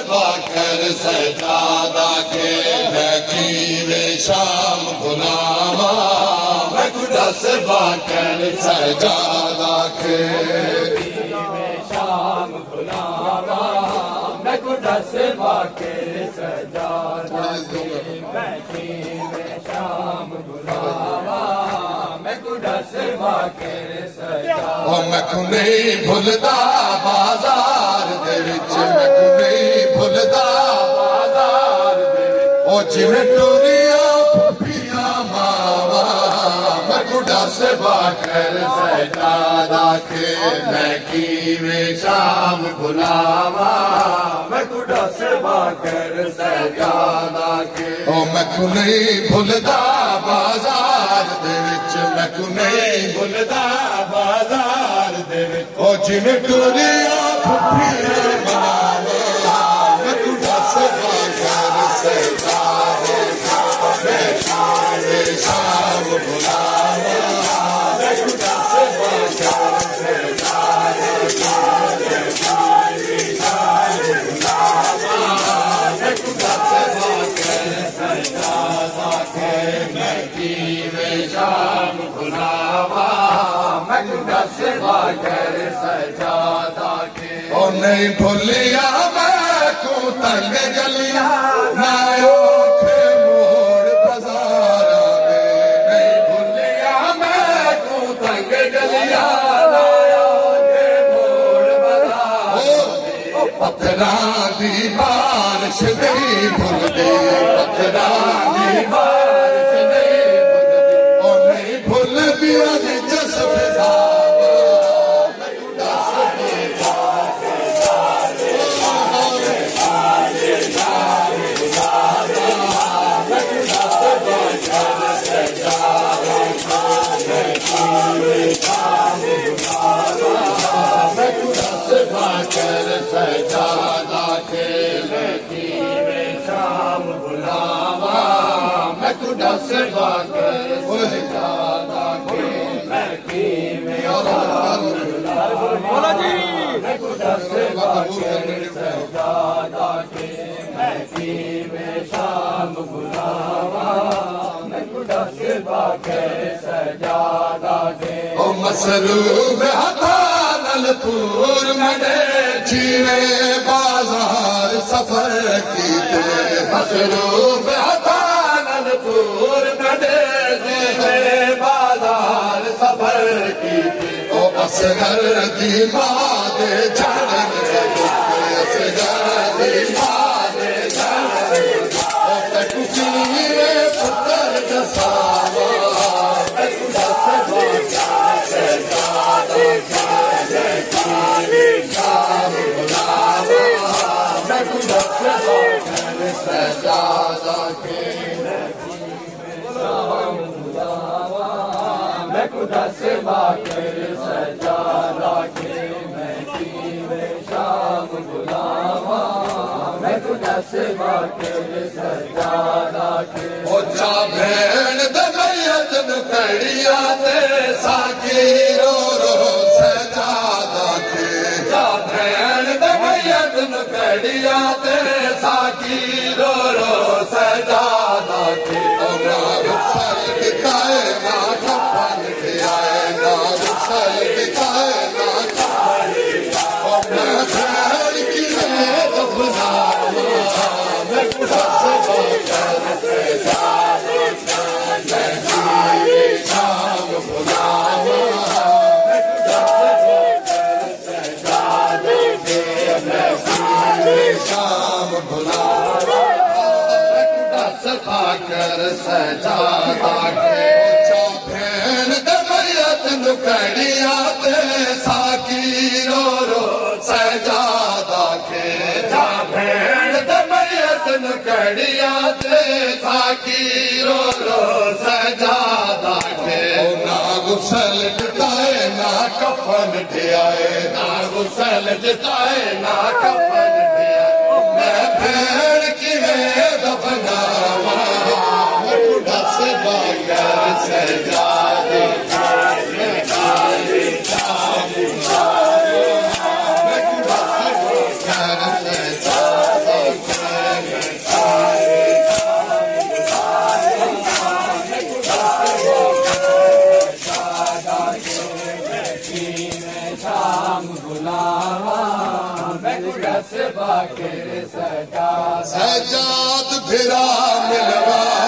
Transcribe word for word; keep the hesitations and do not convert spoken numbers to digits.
बाकर सजादा के मैं कीवे शाम गुलामा मैं कुदस बाकर सजादा के शाम गुलामा मैं कुदस बाकर सजादा के मैं कीवे शाम गुलामा मैं कुदस बाकर सजादा ओ मैं को नहीं भूलदा बाजार दे विच मैं को नहीं भूलदा बाजार दे ओ जिवें टुरिया फुफिया मावा मैं कुदस बाकर सजादा के मैं कीवे शाम गुलामा मैं कुदस बाकर सजादा के ओ मैं को नहीं भूलदा बाजार दे विच मैं को नहीं भूलदा बाजार दे विच ओ जिवें टुरिया फुफिया मावा मैं कुदस बाकर सजादा मैं कीवे शाम गुलामा मैं कुदस बाकर सजादा मैं कुदस बाकर सजादा के मैं कीवे शाम गुलामा मैं कुदस बाकर सजादा के ओ नहीं भूलिया मैं को तंग गलिया ना ओखे मोड़ बाजारा में नहीं भूलिया मैं को तंग गलिया ना ओखे मोड़ बाजारा में पत्थरा दी बारिश नहीं भूलदी पत्थरा दी बारिश नहीं भूलदी ओ नहीं भूल बिया दी जसम सजादा के मैं कीवे शाम गुलामा मैं कुदस बाकर सजादा के मैं कीवे शाम गुलामा मैं कुदस बाकर सजादा के मैं कीवे शाम गुलामा मैं कुदस बाकर सजादा के ओ मसरूब हथा नलपुर मडे जीवे बाजार सफर कीते मसरूफ हथा नलपुर मडे जीवे बाजार सफर कीते ओ असगर दी मां दे चढ़न असगर दी मां दे चढ़न ओ तक जीवे पुत्र दसावा मैं कुदस बाकर सजादा शाम गुलामा मैं कुदस बाकर सजादा के शाम गुलामा मैं कुदस बाकर सजादा के मैं कीवे शाम गुलामा मैं कुदस बाकर सजादा के ओ चा भेण दे मैयत न कड़िया ते साकी रो रो सजादा के चा भेण दे मैयत न कड़िया ते साकी रो रो सजादा के ओ ना रुसल दिखाए ना कफन दिखाए ना रुसल दिखाए ना कफन ओ मैं भेण की दफनावा मैं कुदस बाकर सजादा मैं कीवे शाम गुलामा मैं कुदस बाकर सजादा के मैं कीवे शाम गुलामा मैं कुदस बाकर सजादा के चा भेण दे मैयत नु कड़िया ते साकी रो रो सजादा के चा भेण दे मैयत नु कड़िया ते साकी रो रो सजादा के ना गुसल दिताए ना कफन दियाए ना गुसल दिताए ना कफन दियाए मैं भेड़ की दफनावा मैं कुदस बाकर सजादा मैं कीवे शाम गुलामा मैं कुदस बाकर सजादा बुलावा मैं कुदस बाके सजाद सजाद फिरा मिलवा